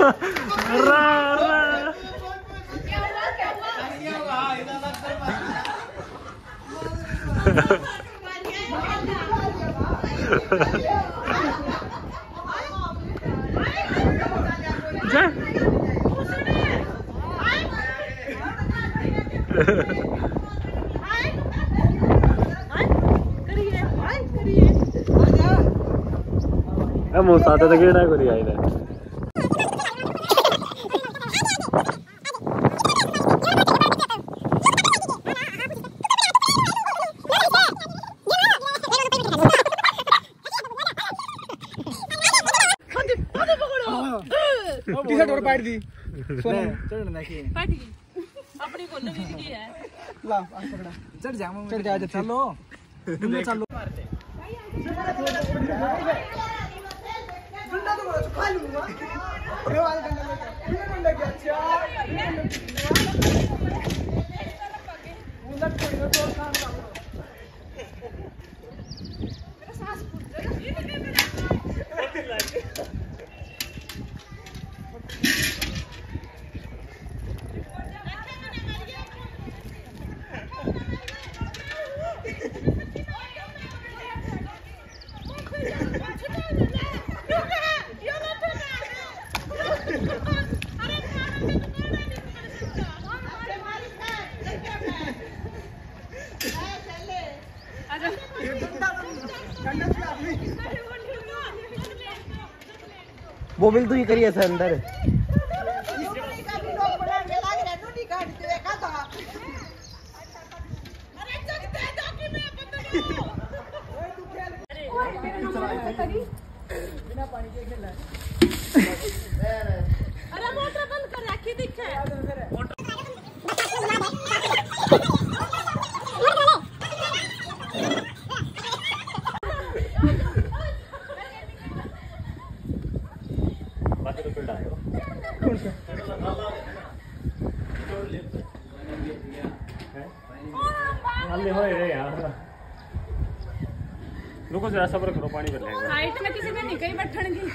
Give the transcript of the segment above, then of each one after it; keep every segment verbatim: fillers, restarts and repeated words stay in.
साथ गेड़ा करी आई ने टी-शर्ट और पाट दी सोना चढ़ ना की पाट गई अपनी बोल भी की है ला आ पकड़ा चढ़ जा चढ़ जा चलो चलो डंडा तो खा लूंगा ये वाला डंडा लेके ये डंडा क्या अच्छा मुंडा कोई ना तो काम कर मेरा सांस फूट गया ये तो मेरा वो मिल तू ही करिए सर अंदर बिना पानी के खेलना अरे मोटर बंद कर रखी दिखे रुको जरा सब्र करो पानी कर लेंगे हाइट में किसी में नहीं कहीं बैठणगी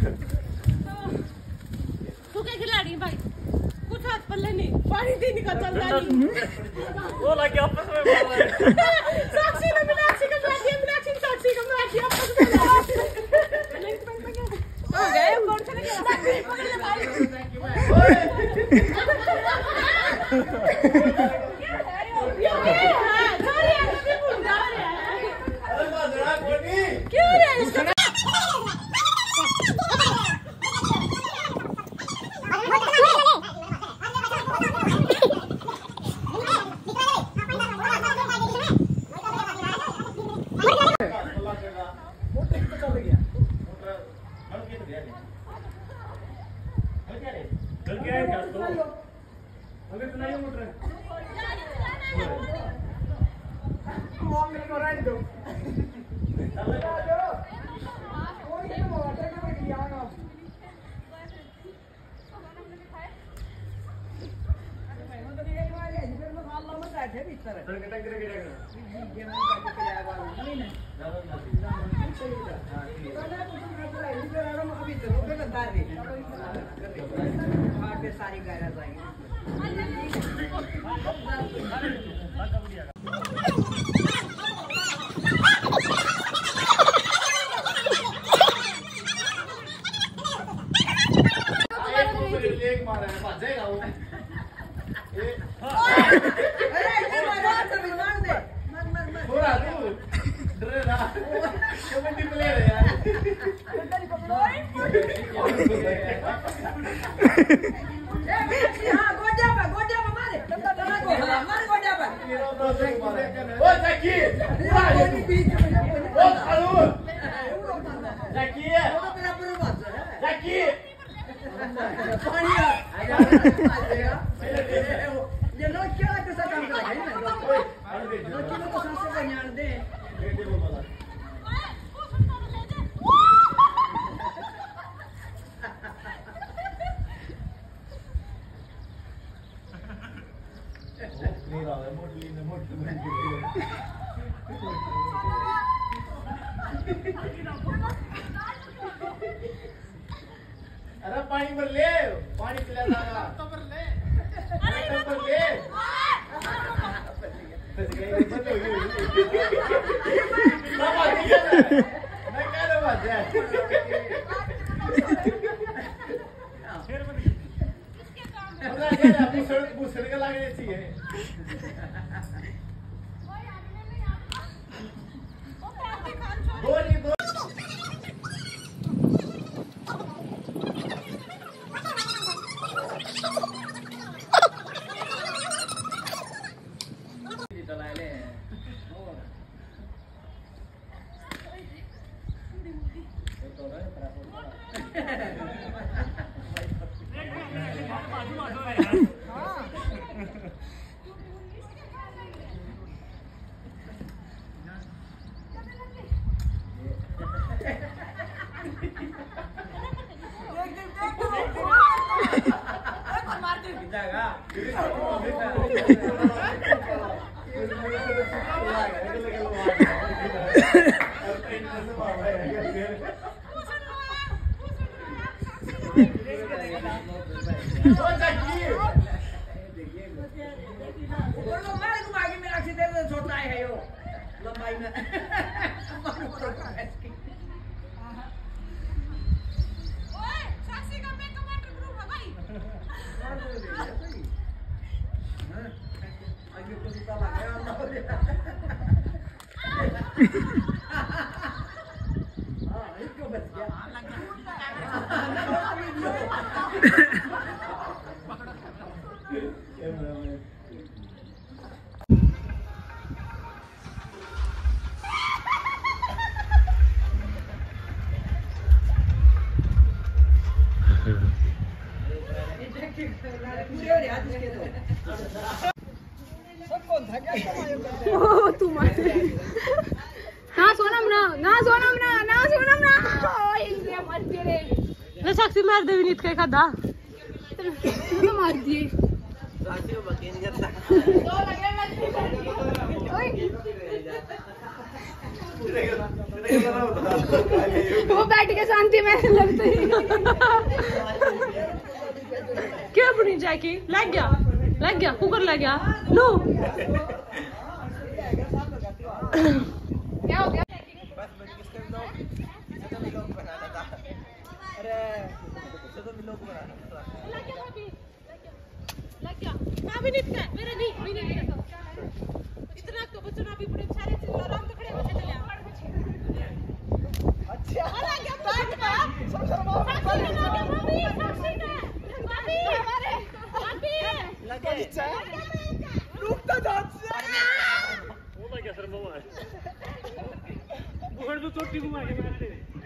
तू क्या खिलाड़ी भाई कुछ हाथ पल्ले नहीं पानी दी निकल चल रही वो लगे आपस में मार रहे साक्षी ने मीनाक्षी का बैठ दिया मीनाक्षी ने साक्षी का बैठ दिया आपस में हो गए कौन से लगे पकड़ ले भाई क्यों रे सारी गायरा जाएगी एक मारा है भाग जाएगा वो थोड़ा तू डरे ना कबड्डी प्लेयर है यार हां गोजा पे गोजा पे मारे मार गोजा पे ओ जकी ओ खालू जकी जकी पानी ये लोग क्या कैसा काम कर रहे हैं लोग लोग को सांस से ज्ञान दे नहीं रहा है मोटली ने मोटली बन के अरे पानी भर ले, पानी पिला दादा। तो भर ले। अरे तो भर ले। मैं क्या लो बात है? अपना ये अपनी सड़क पूछने का लगने चाहिए। दो नहीं दो। साक्षी मार दे विनीत का खादा तो मार दिए साक्षी को बके नहीं करता वो बैठ के शांति में लगते ही क्या बुनी जाके लग गया लग गया कुकर लग गया नो क्या हो गया विनीत का मेरा नहीं विनीत का इतना तो बच्चों ने अभी बड़े सारे आराम से खड़े होके चले अच्छा अरे क्या बात है सब सब भाभी साक्षी का भाभी हमारे भाभी लगे रुक तो जा वो मैं क्या शर्म हुआ है बुगड़ तो चोटी घुमा के मारते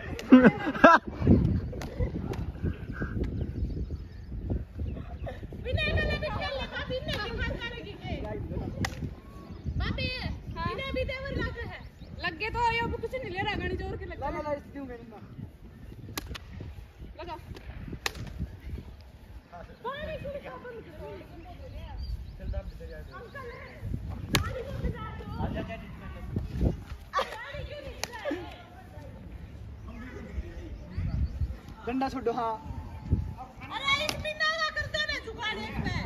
लगे तो ये अब कुछ नहीं ले रहा गाड़ी जोर के लगा ला ला क्यों गई ना लगा पानी शुरू कर बंद करो चल दाब दे जा अंकल गाड़ी को जा दो आ जा जा गाड़ी क्यों नहीं डंडा छोड़ो हां अरे इस बिना ना कर देना जुगाड़ एक में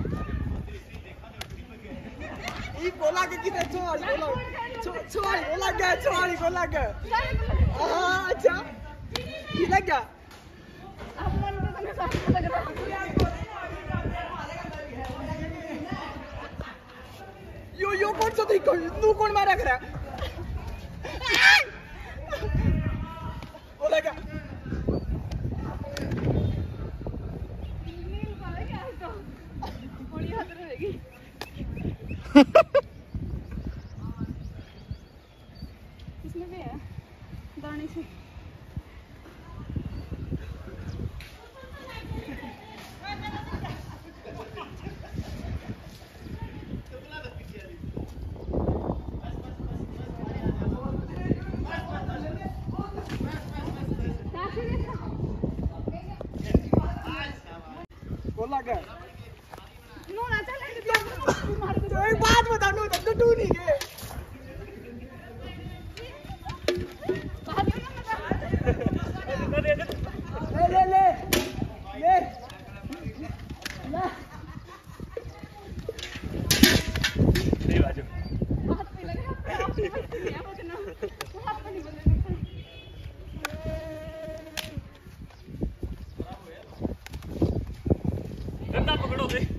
ये बोला के किधर छोड़ बोला छोड़ बोला क्या छोड़ बोला क्या हां अच्छा ये लग गया अब मन तो तने सब लग रहा यो यो कौन सा देखो तू कौन मारा करा बोला क्या नील पावे क्या तो थोड़ी हाथ रहेगी इसमें भी है दाने से बोला क्या नोना चले तो एक बात बता नो तो टू नहीं गए ले ले ले ले बंदा पकड़ो बे